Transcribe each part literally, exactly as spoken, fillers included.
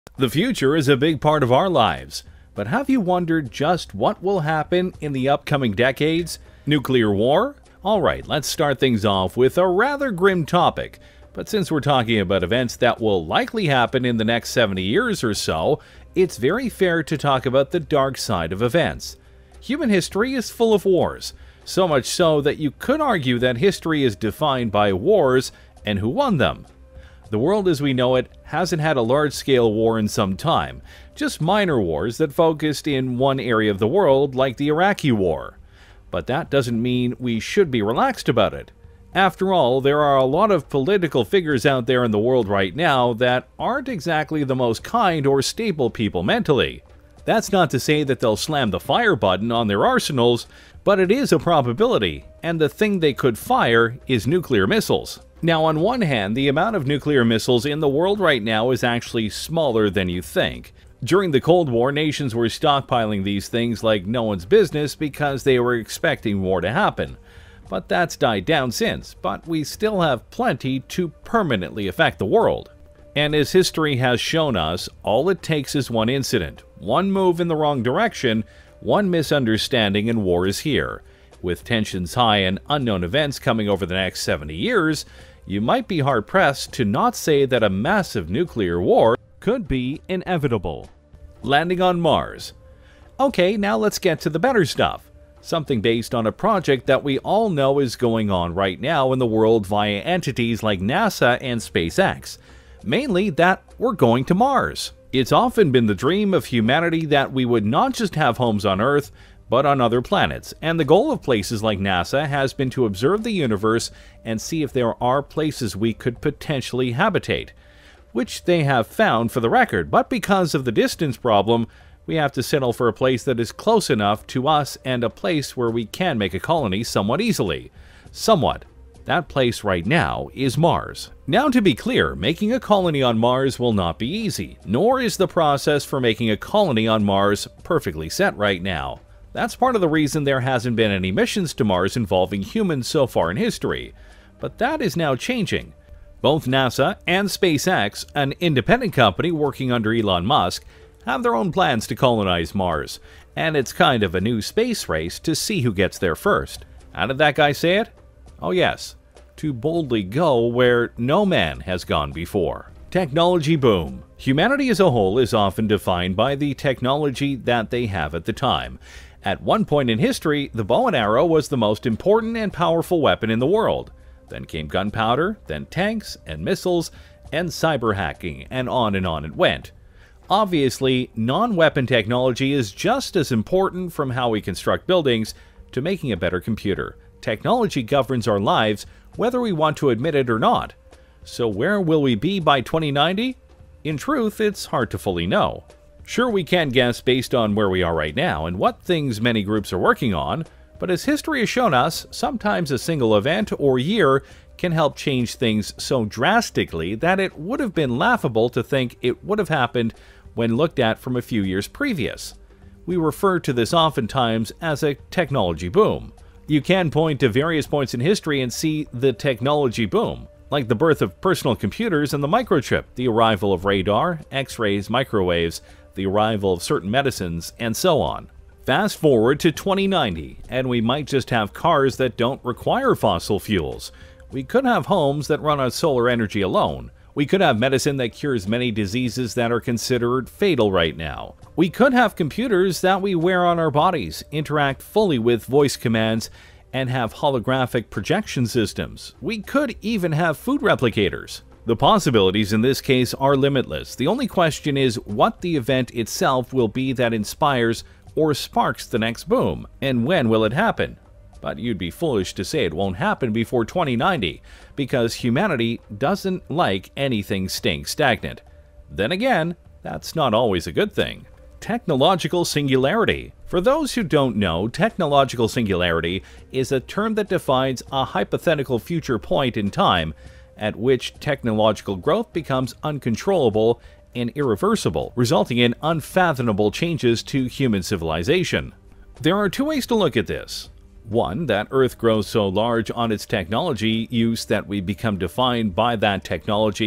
The future is a big part of our lives, but have you wondered just what will happen in the upcoming decades? Nuclear war? Alright, let's start things off with a rather grim topic, but since we're talking about events that will likely happen in the next seventy years or so, it's very fair to talk about the dark side of events. Human history is full of wars, so much so that you could argue that history is defined by wars and who won them. The world as we know it hasn't had a large-scale war in some time, just minor wars that focused in one area of the world like the Iraqi War. But that doesn't mean we should be relaxed about it. After all, there are a lot of political figures out there in the world right now that aren't exactly the most kind or stable people mentally. That's not to say that they'll slam the fire button on their arsenals, but it is a probability, and the thing they could fire is nuclear missiles. Now, on one hand, the amount of nuclear missiles in the world right now is actually smaller than you think. During the Cold War, nations were stockpiling these things like no one's business because they were expecting war to happen. But that's died down since, but we still have plenty to permanently affect the world. And as history has shown us, all it takes is one incident, one move in the wrong direction, one misunderstanding, and war is here. With tensions high and unknown events coming over the next seventy years, you might be hard-pressed to not say that a massive nuclear war could be inevitable. Landing on Mars. Okay, now let's get to the better stuff. Something based on a project that we all know is going on right now in the world via entities like NASA and SpaceX. Mainly that we're going to Mars. It's often been the dream of humanity that we would not just have homes on Earth, but on other planets, and the goal of places like NASA has been to observe the universe and see if there are places we could potentially habitate, which they have found for the record, but because of the distance problem, we have to settle for a place that is close enough to us and a place where we can make a colony somewhat easily. Somewhat. That place right now is Mars. Now, to be clear, making a colony on Mars will not be easy, nor is the process for making a colony on Mars perfectly set right now. That's part of the reason there hasn't been any missions to Mars involving humans so far in history. But that is now changing. Both NASA and SpaceX, an independent company working under Elon Musk, have their own plans to colonize Mars, and it's kind of a new space race to see who gets there first. How did that guy say it? Oh yes, to boldly go where no man has gone before. Technology boom. Humanity as a whole is often defined by the technology that they have at the time. At one point in history, the bow and arrow was the most important and powerful weapon in the world. Then came gunpowder, then tanks and missiles, and cyber hacking, and on and on it went. Obviously, non-weapon technology is just as important, from how we construct buildings to making a better computer. Technology governs our lives, whether we want to admit it or not. So where will we be by twenty ninety? In truth, it's hard to fully know. Sure, we can guess based on where we are right now and what things many groups are working on, but as history has shown us, sometimes a single event or year can help change things so drastically that it would have been laughable to think it would have happened when looked at from a few years previous. We refer to this oftentimes as a technology boom. You can point to various points in history and see the technology boom, like the birth of personal computers and the microchip, the arrival of radar, X-rays, microwaves, the arrival of certain medicines, and so on. Fast forward to twenty ninety, and we might just have cars that don't require fossil fuels. We could have homes that run on solar energy alone. We could have medicine that cures many diseases that are considered fatal right now. We could have computers that we wear on our bodies, interact fully with voice commands, and have holographic projection systems. We could even have food replicators. The possibilities in this case are limitless. The only question is what the event itself will be that inspires or sparks the next boom, and when will it happen? But you'd be foolish to say it won't happen before twenty ninety, because humanity doesn't like anything staying stagnant. Then again, that's not always a good thing. Technological singularity. For those who don't know, technological singularity is a term that defines a hypothetical future point in time at which technological growth becomes uncontrollable and irreversible, resulting in unfathomable changes to human civilization. There are two ways to look at this. One, that Earth grows so large on its technology use that we become defined by that technology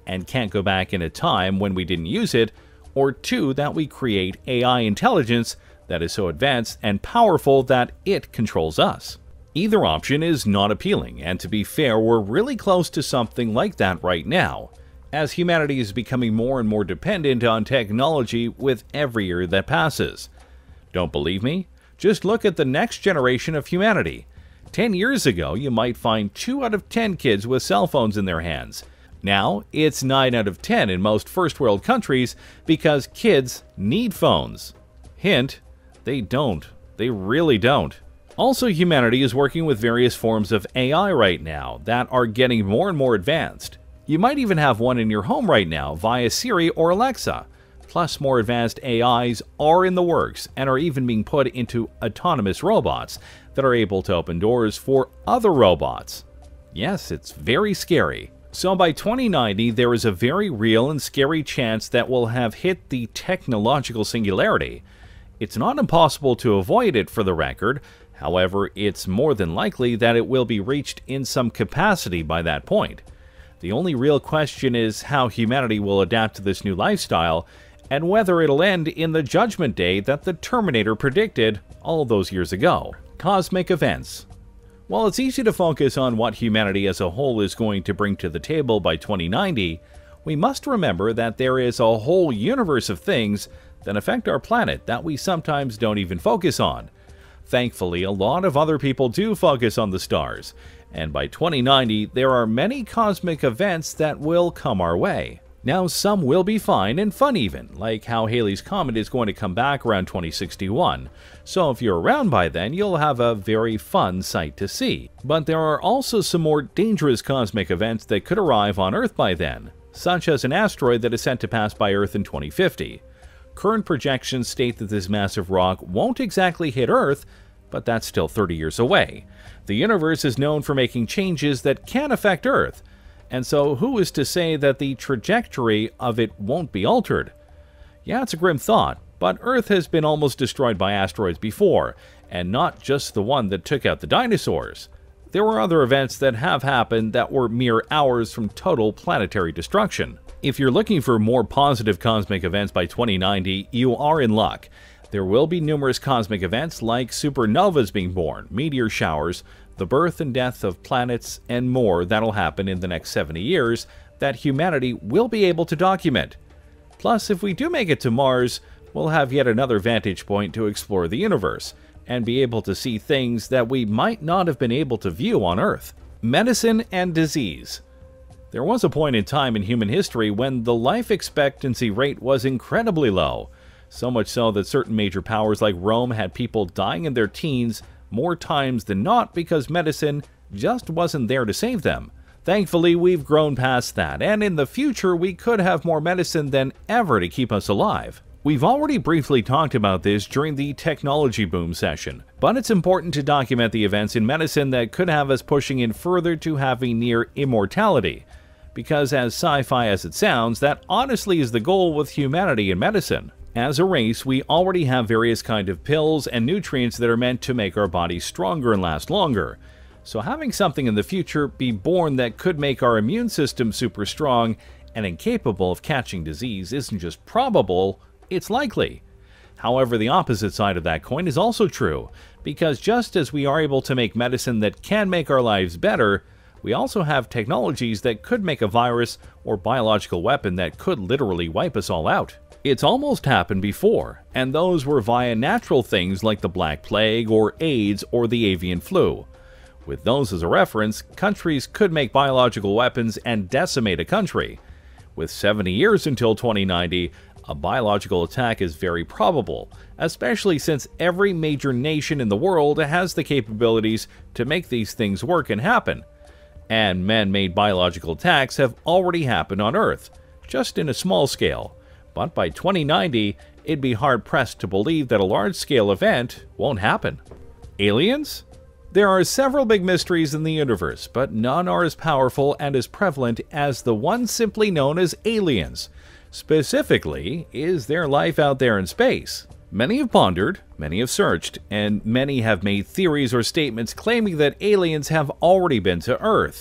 and can't go back in a time when we didn't use it, or two, that we create A I intelligence that is so advanced and powerful that it controls us. Either option is not appealing, and to be fair, we're really close to something like that right now, as humanity is becoming more and more dependent on technology with every year that passes. Don't believe me? Just look at the next generation of humanity. Ten years ago, you might find two out of ten kids with cell phones in their hands. Now, it's nine out of ten in most first world countries because kids need phones. Hint, they don't. They really don't. Also, humanity is working with various forms of A I right now that are getting more and more advanced. You might even have one in your home right now via Siri or Alexa. Plus, more advanced A Is are in the works and are even being put into autonomous robots that are able to open doors for other robots. Yes, it's very scary. So by twenty ninety, there is a very real and scary chance that we'll have hit the technological singularity. It's not impossible to avoid it, for the record. However, it's more than likely that it will be reached in some capacity by that point. The only real question is how humanity will adapt to this new lifestyle, and whether it'll end in the Judgment Day that the Terminator predicted all those years ago. Cosmic events. While it's easy to focus on what humanity as a whole is going to bring to the table by twenty ninety, we must remember that there is a whole universe of things that affect our planet that we sometimes don't even focus on. Thankfully, a lot of other people do focus on the stars, and by twenty ninety, there are many cosmic events that will come our way. Now, some will be fine and fun even, like how Halley's Comet is going to come back around twenty sixty-one, so if you're around by then, you'll have a very fun sight to see. But there are also some more dangerous cosmic events that could arrive on Earth by then, such as an asteroid that is set to pass by Earth in twenty fifty. Current projections state that this massive rock won't exactly hit Earth, but that's still thirty years away. The universe is known for making changes that can affect Earth, and so who is to say that the trajectory of it won't be altered? Yeah, it's a grim thought, but Earth has been almost destroyed by asteroids before, and not just the one that took out the dinosaurs. There were other events that have happened that were mere hours from total planetary destruction. If you're looking for more positive cosmic events by twenty ninety, you are in luck. There will be numerous cosmic events like supernovas being born, meteor showers, the birth and death of planets, and more that'll happen in the next seventy years that humanity will be able to document. Plus, if we do make it to Mars, we'll have yet another vantage point to explore the universe, and be able to see things that we might not have been able to view on Earth. Medicine and disease. There was a point in time in human history when the life expectancy rate was incredibly low, so much so that certain major powers like Rome had people dying in their teens more times than not because medicine just wasn't there to save them. Thankfully, we've grown past that, and in the future we could have more medicine than ever to keep us alive. We've already briefly talked about this during the technology boom session, but it's important to document the events in medicine that could have us pushing in further to having near immortality, because as sci-fi as it sounds, that honestly is the goal with humanity in medicine. As a race, we already have various kinds of pills and nutrients that are meant to make our bodies stronger and last longer. So having something in the future be born that could make our immune system super strong and incapable of catching disease isn't just probable, it's likely. However, the opposite side of that coin is also true, because just as we are able to make medicine that can make our lives better, we also have technologies that could make a virus or biological weapon that could literally wipe us all out. It's almost happened before, and those were via natural things like the Black Plague or AIDS or the avian flu. With those as a reference, countries could make biological weapons and decimate a country. With seventy years until twenty ninety, a biological attack is very probable, especially since every major nation in the world has the capabilities to make these things work and happen. And man-made biological attacks have already happened on Earth, just in a small scale. But by twenty ninety, it'd be hard-pressed to believe that a large-scale event won't happen. Aliens? There are several big mysteries in the universe, but none are as powerful and as prevalent as the one simply known as aliens. Specifically, is there life out there in space? Many have pondered, many have searched, and many have made theories or statements claiming that aliens have already been to Earth.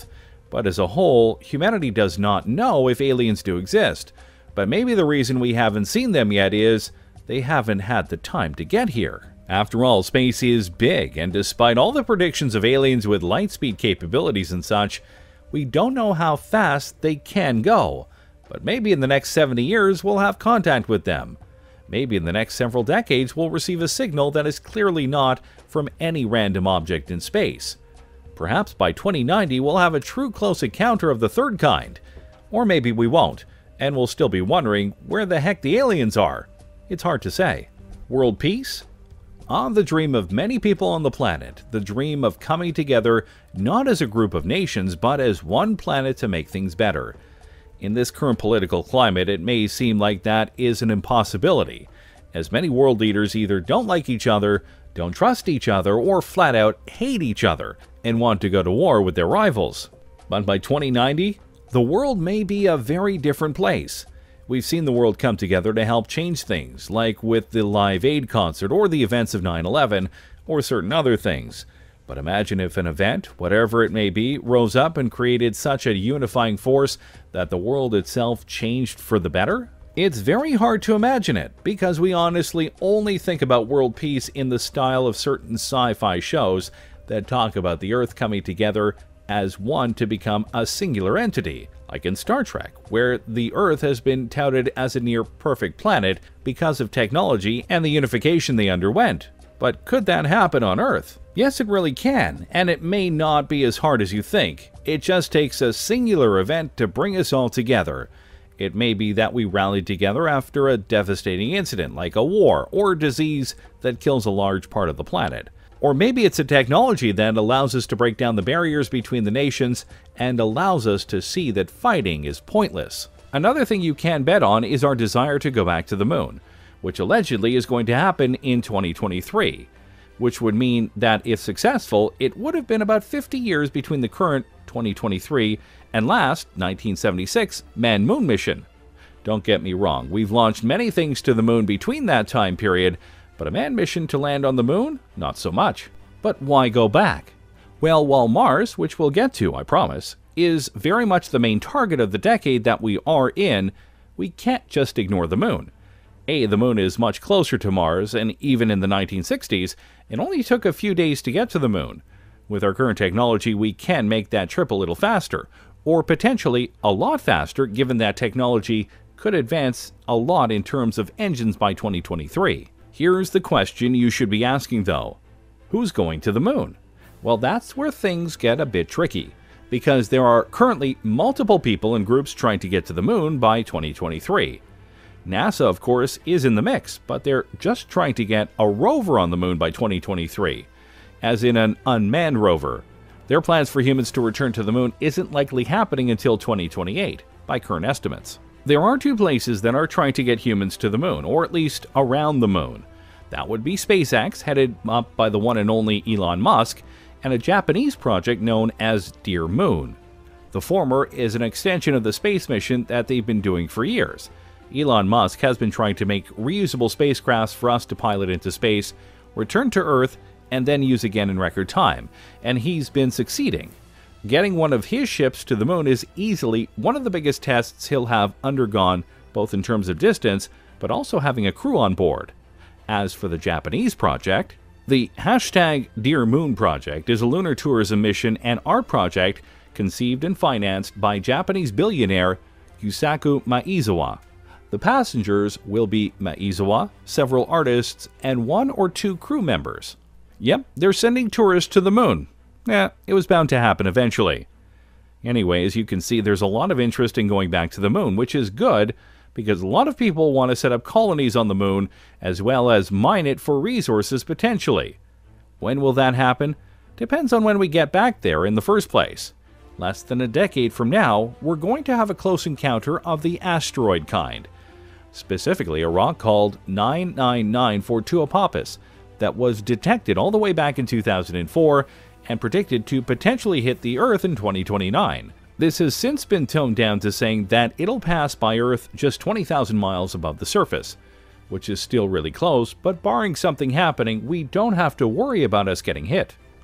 But as a whole, humanity does not know if aliens do exist. But maybe the reason we haven't seen them yet is they haven't had the time to get here. After all, space is big, and despite all the predictions of aliens with light speed capabilities and such, we don't know how fast they can go. But maybe in the next seventy years we'll have contact with them. Maybe in the next several decades we'll receive a signal that is clearly not from any random object in space. Perhaps by twenty ninety we'll have a true close encounter of the third kind. Or maybe we won't, and we'll still be wondering where the heck the aliens are. It's hard to say. World peace? Ah, the dream of many people on the planet. The dream of coming together not as a group of nations, but as one planet to make things better. In this current political climate, it may seem like that is an impossibility, as many world leaders either don't like each other, don't trust each other, or flat out hate each other and want to go to war with their rivals. But by twenty ninety, the world may be a very different place. We've seen the world come together to help change things, like with the Live Aid concert or the events of nine eleven, or certain other things. But imagine if an event, whatever it may be, rose up and created such a unifying force that the world itself changed for the better? It's very hard to imagine it, because we honestly only think about world peace in the style of certain sci-fi shows that talk about the Earth coming together as one to become a singular entity, like in Star Trek, where the Earth has been touted as a near-perfect planet because of technology and the unification they underwent. But could that happen on Earth? Yes, it really can, and it may not be as hard as you think. It just takes a singular event to bring us all together. It may be that we rallied together after a devastating incident, like a war or a disease that kills a large part of the planet. Or maybe it's a technology that allows us to break down the barriers between the nations and allows us to see that fighting is pointless. Another thing you can bet on is our desire to go back to the moon, which allegedly is going to happen in twenty twenty-three, which would mean that if successful, it would have been about fifty years between the current twenty twenty-three and last nineteen seventy-six man-moon mission. Don't get me wrong, we've launched many things to the moon between that time period, but a manned mission to land on the moon? Not so much. But why go back? Well, while Mars, which we'll get to, I promise, is very much the main target of the decade that we are in, we can't just ignore the moon. A, the moon is much closer to Mars, and even in the nineteen sixties, it only took a few days to get to the moon. With our current technology, we can make that trip a little faster, or potentially a lot faster, given that technology could advance a lot in terms of engines by twenty twenty-three. Here's the question you should be asking though. Who's going to the moon? Well, that's where things get a bit tricky, because there are currently multiple people and groups trying to get to the moon by twenty twenty-three. NASA, of course, is in the mix, but they're just trying to get a rover on the moon by twenty twenty-three, as in an unmanned rover. Their plans for humans to return to the moon isn't likely happening until twenty twenty-eight, by current estimates. There are two places that are trying to get humans to the moon, or at least around the moon. That would be SpaceX, headed up by the one and only Elon Musk, and a Japanese project known as Dear Moon. The former is an extension of the space mission that they've been doing for years. Elon Musk has been trying to make reusable spacecrafts for us to pilot into space, return to Earth, and then use again in record time, and he's been succeeding. Getting one of his ships to the moon is easily one of the biggest tests he'll have undergone, both in terms of distance, but also having a crew on board. As for the Japanese project, the hashtag Dear Moon project is a lunar tourism mission and art project conceived and financed by Japanese billionaire Yusaku Maezawa. The passengers will be Maezawa, several artists, and one or two crew members. Yep, they're sending tourists to the moon. Eh, it was bound to happen eventually. Anyway, as you can see, there's a lot of interest in going back to the moon, which is good, because a lot of people want to set up colonies on the moon, as well as mine it for resources potentially. When will that happen? Depends on when we get back there in the first place. Less than a decade from now, we're going to have a close encounter of the asteroid kind. Specifically, a rock called nine nine nine forty-two Apophis that was detected all the way back in two thousand four and predicted to potentially hit the Earth in twenty twenty-nine. This has since been toned down to saying that it'll pass by Earth just twenty thousand miles above the surface, which is still really close, but barring something happening, we don't have to worry about us getting hit.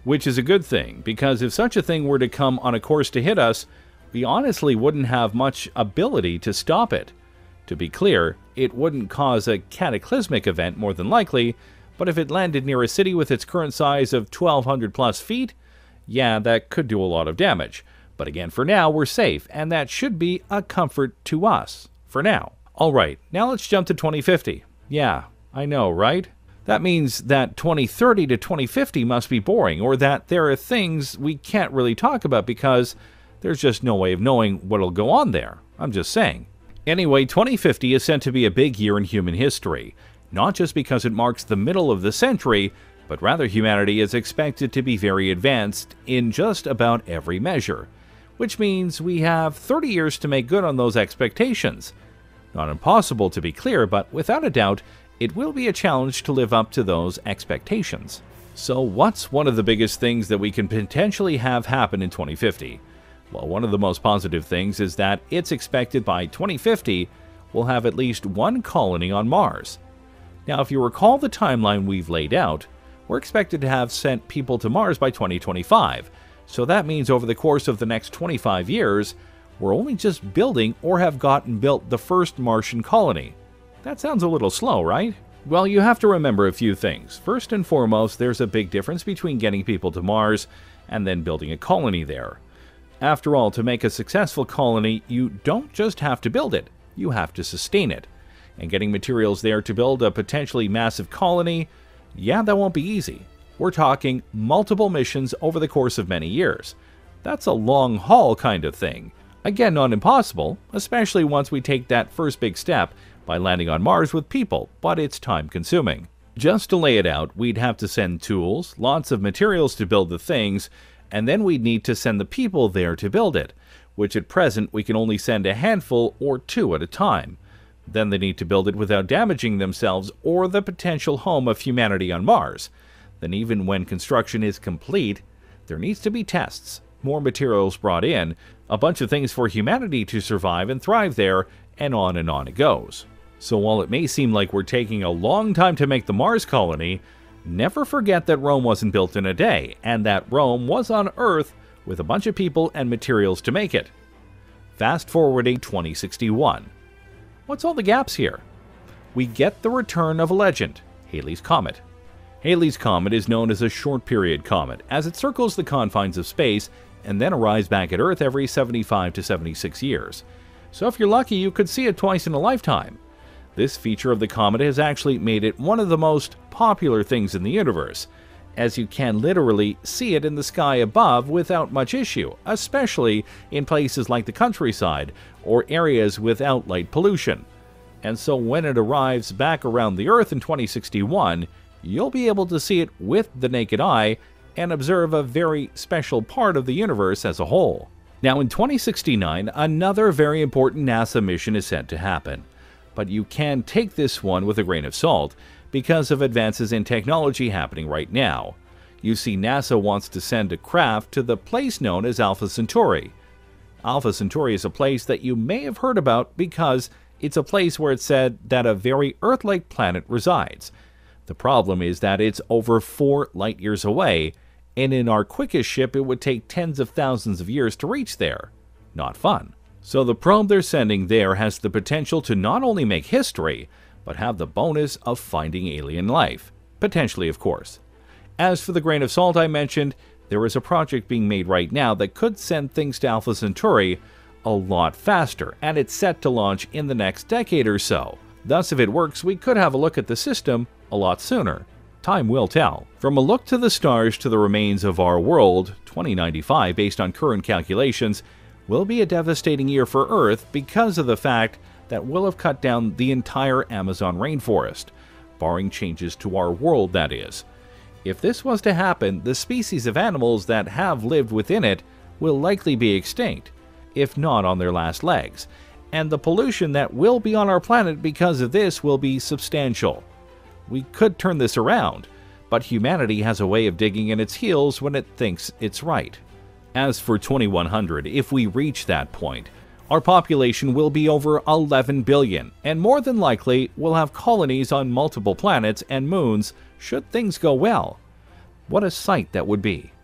Which is a good thing, because if such a thing were to come on a course to hit us, we honestly wouldn't have much ability to stop it. To be clear, it wouldn't cause a cataclysmic event more than likely, but if it landed near a city with its current size of twelve hundred plus feet, yeah, that could do a lot of damage. But again, for now, we're safe, and that should be a comfort to us, for now. Alright, now let's jump to twenty fifty. Yeah, I know, right? That means that twenty thirty to twenty fifty must be boring, or that there are things we can't really talk about because there's just no way of knowing what'll go on there. I'm just saying. Anyway, twenty fifty is said to be a big year in human history, not just because it marks the middle of the century, but rather humanity is expected to be very advanced in just about every measure, which means we have thirty years to make good on those expectations. Not impossible to be clear, but without a doubt, it will be a challenge to live up to those expectations. So what's one of the biggest things that we can potentially have happen in twenty fifty? Well, one of the most positive things is that it's expected by twenty fifty we'll have at least one colony on Mars. Now, if you recall the timeline we've laid out, we're expected to have sent people to Mars by twenty twenty-five, so that means over the course of the next twenty-five years, we're only just building or have gotten built the first Martian colony. That sounds a little slow, right? Well, you have to remember a few things. First and foremost, there's a big difference between getting people to Mars and then building a colony there. After all, to make a successful colony, you don't just have to build it, you have to sustain it. And getting materials there to build a potentially massive colony, yeah, that won't be easy. We're talking multiple missions over the course of many years. That's a long haul kind of thing. Again, not impossible, especially once we take that first big step by landing on Mars with people, but it's time consuming. Just to lay it out, we'd have to send tools, lots of materials to build the things, and then we'd need to send the people there to build it, which at present we can only send a handful or two at a time. Then they need to build it without damaging themselves or the potential home of humanity on Mars. Then even when construction is complete, there needs to be tests, more materials brought in, a bunch of things for humanity to survive and thrive there, and on and on it goes. So while it may seem like we're taking a long time to make the Mars colony, never forget that Rome wasn't built in a day, and that Rome was on Earth with a bunch of people and materials to make it. Fast forwarding twenty sixty-one. What's all the gaps here? We get the return of a legend, Halley's Comet. Halley's Comet is known as a short-period comet, as it circles the confines of space and then arrives back at Earth every seventy-five to seventy-six years. So if you're lucky, you could see it twice in a lifetime. This feature of the comet has actually made it one of the most popular things in the universe, as you can literally see it in the sky above without much issue, especially in places like the countryside or areas without light pollution. And so when it arrives back around the Earth in twenty sixty-one, you'll be able to see it with the naked eye and observe a very special part of the universe as a whole. Now in twenty sixty-nine, another very important NASA mission is set to happen. But you can take this one with a grain of salt because of advances in technology happening right now. You see, NASA wants to send a craft to the place known as Alpha Centauri. Alpha Centauri is a place that you may have heard about because it's a place where it's said that a very Earth-like planet resides. The problem is that it's over four light years away, and in our quickest ship it would take tens of thousands of years to reach there. Not fun. So the probe they're sending there has the potential to not only make history, but have the bonus of finding alien life. Potentially, of course. As for the grain of salt I mentioned, there is a project being made right now that could send things to Alpha Centauri a lot faster, and it's set to launch in the next decade or so. Thus, if it works, we could have a look at the system a lot sooner. Time will tell. From a look to the stars to the remains of our world, twenty ninety-five, based on current calculations, will be a devastating year for Earth because of the fact that we'll have cut down the entire Amazon rainforest, barring changes to our world, that is. If this was to happen, the species of animals that have lived within it will likely be extinct, if not on their last legs, and the pollution that will be on our planet because of this will be substantial. We could turn this around, but humanity has a way of digging in its heels when it thinks it's right. As for twenty-one hundred, if we reach that point, our population will be over eleven billion, and more than likely we'll have colonies on multiple planets and moons should things go well. What a sight that would be.